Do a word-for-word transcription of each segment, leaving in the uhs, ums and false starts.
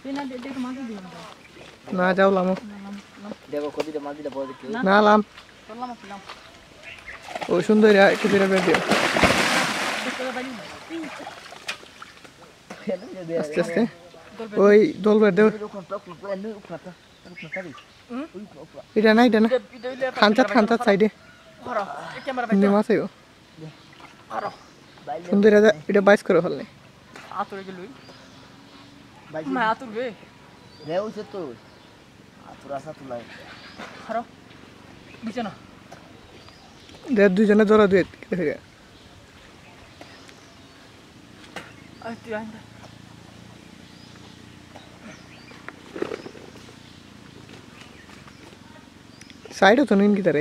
না যাও লামো দেখো কবিটা মাছ দিলে পড়ে কি না লাম ও সুন্দর একটু ধরে বের দিও আস্তে আস্তে ওই দোল বের দেও এটা না এটা না খানচাত খানচাত সাইডে হিন্দি মাছ আইও সুন্দর এটা বাইশ করে ফেললে আতরে গেলুই মা আতর বে রেউ সে তো আতর আসা তুলাই হারো বিছানা দেড় দুইজনে জোড়া দুই ফিরে আই তুই আইন্দা সাইডে তো নিন কি তারে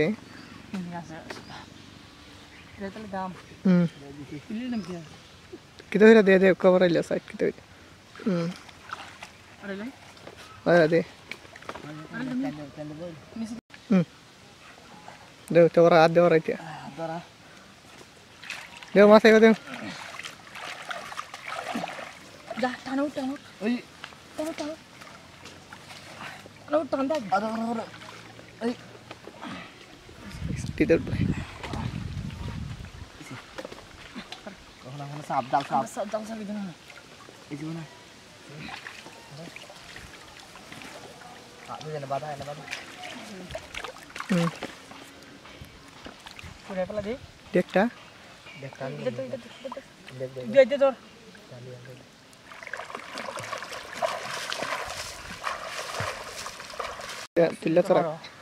রেতলে দাম হুম ইলি নাম কি কিতো হইরা দে দে কভার আইলা সাইড কিতো হুম আরে লাই আরে দে হুম দেও তো ওরা আদে ওরা ইতিয়া দরা দেও মাছ আইবা দেও যা টানো টানো ওই টানো টানো টানো টান দা আদর আদর এই টিদার প্লে কখন এখন সাপ দাল সাপ সব দাম সাবি দেনা এই জীবনে আদু জানা বাধা না বাধা হুম পুরে পেলা দে দেখটা দেখতা দে দে দে দেখ দেখ দে দে তোর তুইলা চড়া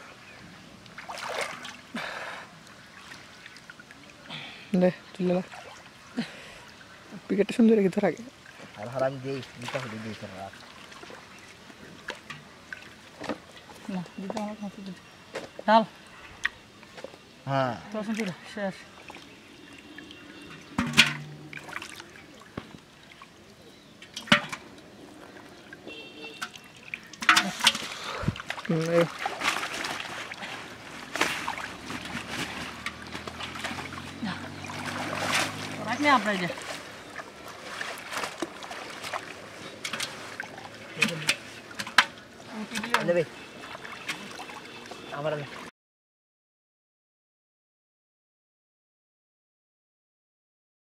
দে তুইলা পিকেটটা সুন্দর রেখে ধর আগে আর হারাম দেই দিতা হলি দেই তোর রাত না দিতে আমার খাতে দে ডাল হ্যাঁ তোর শুনছি শেষ হুম এই রাখ নে আপনাই দে নেবে আমার